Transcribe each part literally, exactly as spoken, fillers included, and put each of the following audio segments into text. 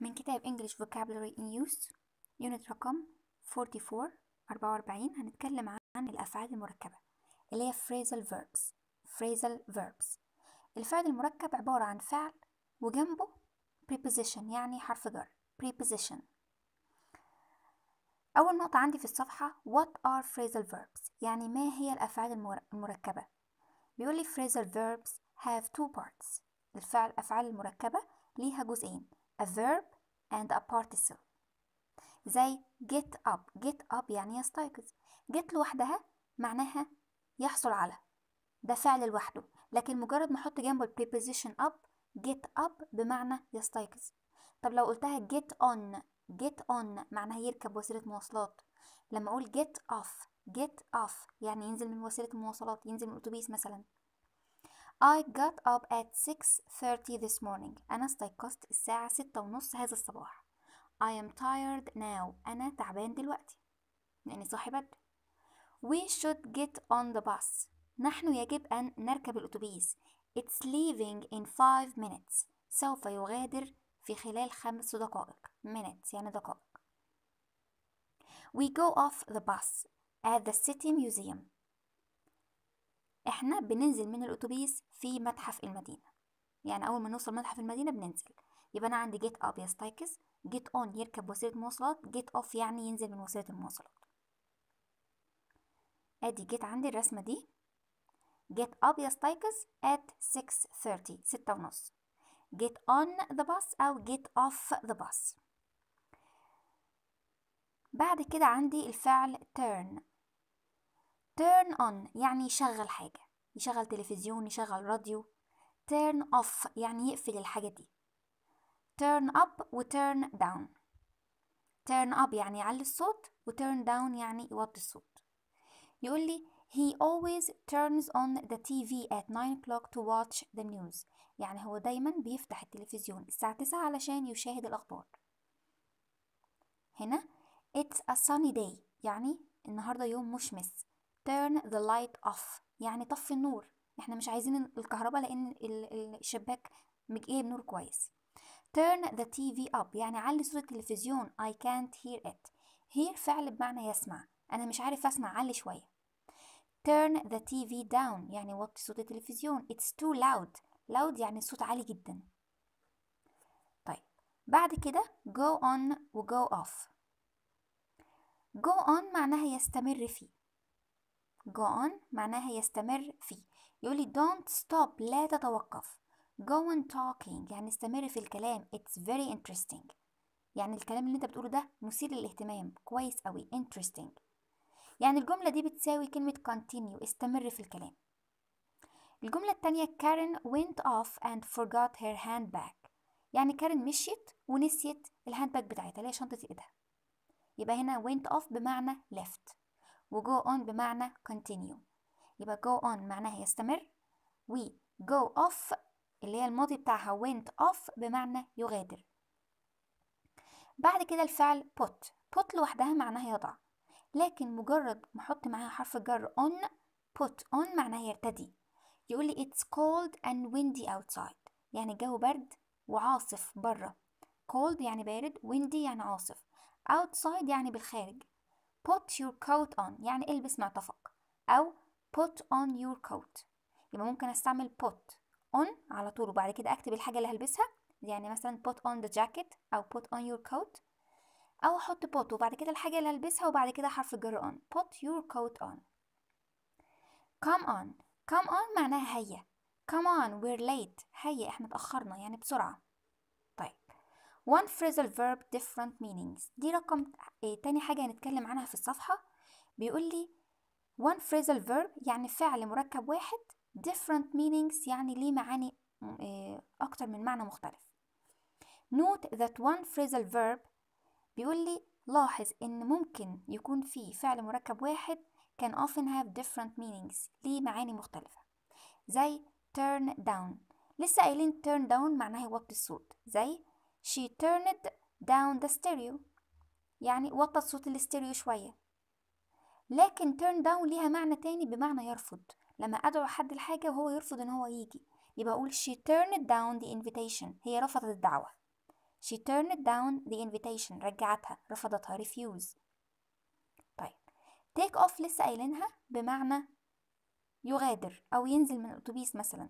من كتاب English Vocabulary in Use يونت رقم أربعة وأربعين أربعة وأربعين هنتكلم عن الأفعال المركبة اللي هي phrasal verbs. phrasal verbs الفعل المركب عبارة عن فعل وجنبه preposition يعني حرف جر. preposition. أول نقطة عندي في الصفحة what are phrasal verbs يعني ما هي الأفعال المركبة. بيقول لي phrasal verbs have two parts. الفعل الأفعال المركبة ليها جزئين a verb and a participle. زي get up. get up يعني يستيقظ. get لوحدها معناها يحصل على، ده فعل لوحده، لكن مجرد ما احط جنبه ال preposition up get up بمعنى يستيقظ. طب لو قلتها get on get on معناها يركب وسيلة مواصلات. لما اقول get off get off يعني ينزل من وسيلة المواصلات، ينزل من الأتوبيس مثلا. I got up at six thirty this morning. أنا استيقظت الساعة ستة ونص هذا الصباح. I am tired now. أنا تعبان دلوقتي لأني صاحي بدري. We should get on the bus. نحن يجب أن نركب الأتوبيس. It's leaving in five minutes. سوف يغادر في خلال خمس دقائق. minutes يعني دقائق. We go off the bus at the city museum. احنا بننزل من الأتوبيس في متحف المدينة. يعني أول ما نوصل متحف المدينة بننزل. يبقى أنا عندي get up يستيقظ، get on يركب وسيلة مواصلات، get off يعني ينزل من وسيلة المواصلات. ادي get عندي الرسمة دي. get up يستيقظ at six thirty ستة ونص. get on the bus أو get off the bus. بعد كده عندي الفعل turn. turn on يعني يشغل حاجة، يشغل تلفزيون، يشغل راديو. turn off يعني يقفل الحاجة دي. turn up و turn down. turn up يعني يعلي الصوت و turn down يعني يوطي الصوت. يقول لي he always turns on the تي في at nine o'clock to watch the news. يعني هو دايما بيفتح التلفزيون الساعة تسعة علشان يشاهد الأخبار. هنا it's a sunny day يعني النهاردة يوم مشمس. turn the light off يعني طفي النور، احنا مش عايزين الكهرباء لأن الشباك جايب نور كويس. turn the تي في up يعني علي صوت التلفزيون. I can't hear it. hear فعل بمعنى يسمع، أنا مش عارف أسمع، علي شوية. turn the تي في down يعني وطي صوت التلفزيون. it's too loud. loud يعني الصوت عالي جدا. طيب بعد كده go on و go off. go on معناها يستمر فيه. go on معناها يستمر فيه. يقولي don't stop لا تتوقف. go on talking يعني استمر في الكلام. it's very interesting يعني الكلام اللي انت بتقوله ده مثير للاهتمام، كويس قوي. interesting يعني الجملة دي بتساوي كلمة continue استمر في الكلام. الجملة التانية Karen went off and forgot her handbag. يعني كارين مشيت ونسيت الهاندباج بتاعتها اللي هي شنطة ايدها. يبقى هنا went off بمعنى left و go on بمعنى continue. يبقى go on معناها يستمر و go off اللي هي الماضي بتاعها went off بمعنى يغادر. بعد كده الفعل put. put لوحدها معناها يضع، لكن مجرد ما احط معاها حرف الجر on put on معناها يرتدي. يقول لي it's cold and windy outside يعني الجو برد وعاصف بره. cold يعني بارد، windy يعني عاصف، outside يعني بالخارج. put your coat on يعني البس معطفك أو put on your coat. يبقى ممكن استعمل put on على طول وبعد كده اكتب الحاجة اللي هلبسها، يعني مثلا put on the jacket أو put on your coat، أو أحط put وبعد كده الحاجة اللي هلبسها وبعد كده حرف الجر on. put your coat on. come on. come on معناها هيا. come on we're late. هيا احنا اتأخرنا يعني بسرعة. طيب one phrasal verb different meanings دي رقم ايه تاني حاجة هنتكلم عنها في الصفحة. بيقول لي one phrasal verb يعني فعل مركب واحد different meanings يعني ليه معاني ايه أكتر من معنى مختلف. note that one phrasal verb بيقول لي لاحظ إن ممكن يكون فيه فعل مركب واحد can often have different meanings ليه معاني مختلفة. زي turn down. لسه قايلين turn down معناها يوطي الصوت. زي she turned down the stereo يعني وطت صوت الاستيريو شوية. لكن turn down ليها معنى تاني بمعنى يرفض. لما أدعو حد لحاجة وهو يرفض إن هو يجي يبقى أقول she turned down the invitation. هي رفضت الدعوة. she turned down the invitation. رجعتها، رفضتها، refuse. طيب take off لسه قايلينها بمعنى يغادر أو ينزل من الأتوبيس مثلا،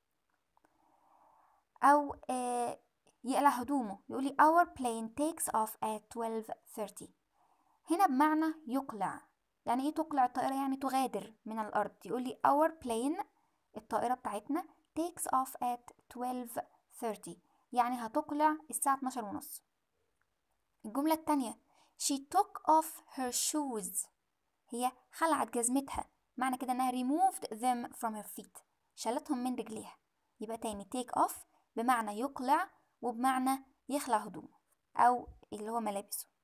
أو آه يقلع هدومه، يقولي our plane takes off at twelve thirty. هنا بمعنى يقلع. يعني ايه تقلع الطائرة؟ يعني تغادر من الأرض. يقولي our plane الطائرة بتاعتنا takes off at twelve thirty، يعني هتقلع الساعة اتناشر ونص. الجملة التانية she took off her shoes، هي خلعت جزمتها، معنى كده انها removed them from her feet، شالتهم من رجليها. يبقى تاني take off بمعنى يقلع وبمعنى يخلع هدومه أو اللي هو ملابسه.